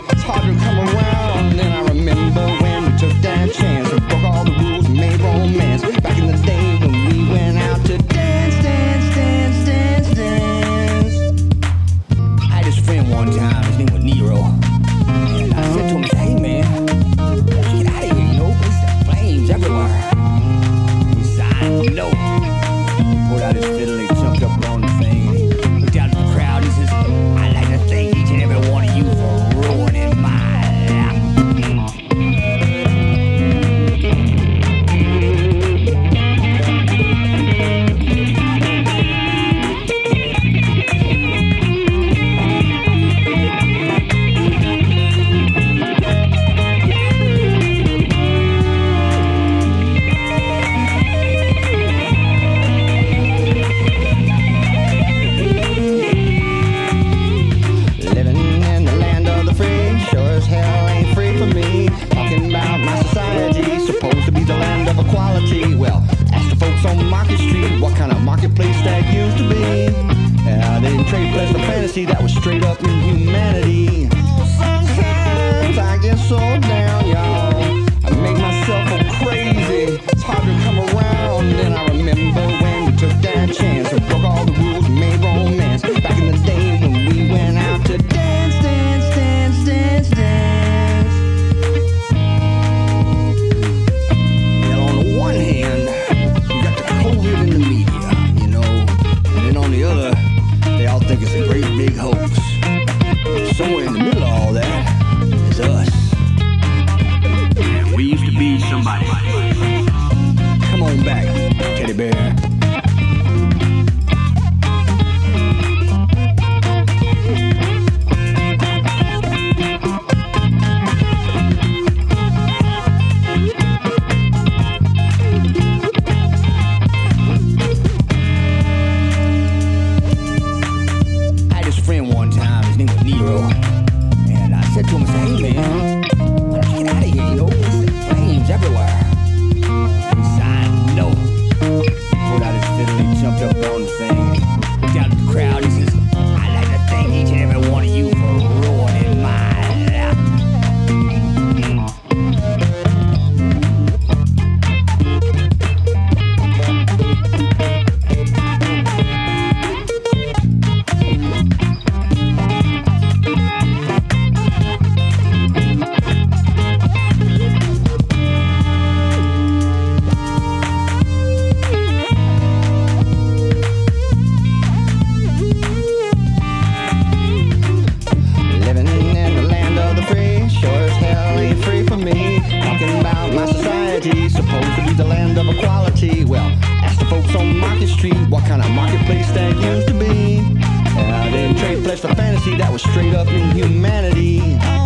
It's hard to come around. And I remember when we took that chance and broke all the rules and made romance. Back in the day when we went out to dance, dance, dance, dance, dance. I had this friend one time, his name was Nero. And I said to him, hey man, let's get out of here, you know, there's flames everywhere. And he signed no. Pulled out his fiddle and he jumped up on the thing. And he looked out at the crowd and he says, I'd like to thank each and every one of you for ruining my life. Well, ask the folks on Market Street what kind of marketplace that used to be. They didn't trade pleasure for fantasy, that was straight up inhumanity. Sometimes I get so down, y'all, I make myself go crazy. It's hard to come around. And I remember when we took that chance and broke all the rules and made romance. Back in the day when we went out to dance, dance, dance, dance, dance. One hand, you got the COVID in the media, you know, and then on the other, they all think it's a great big hoax. Somewhere in the middle of all that is us. And we used to be somebody. Come on back, teddy bear. And I said to him, hey man, let's get out of here, you know, there's flames everywhere. And he signed no. Pulled out his fiddle and he jumped up on the thing. Looked out at the crowd and he says, I'd like to thank each and every one of you for ruining my life. Supposed to be the land of equality. Well, ask the folks on Market Street what kind of marketplace that used to be. They didn't trade flesh for fantasy, that was straight up inhumanity.